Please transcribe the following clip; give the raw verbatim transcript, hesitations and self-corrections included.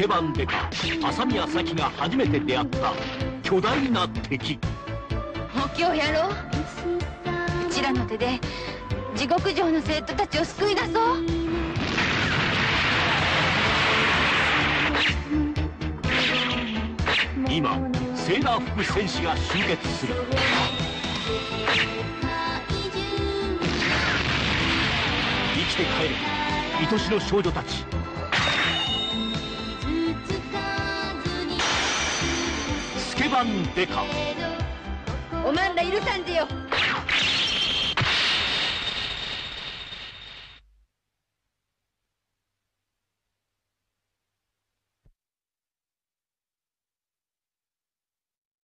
ケバンデカ朝宮咲が初めて出会った巨大な敵。 もう今日やろう。うちらの手で地獄城の生徒たちを救い出そう。 今セーラー服戦士が集結する。生きて帰る愛しの少女たち。スケバンデカ。 おまんら許さんぜよ。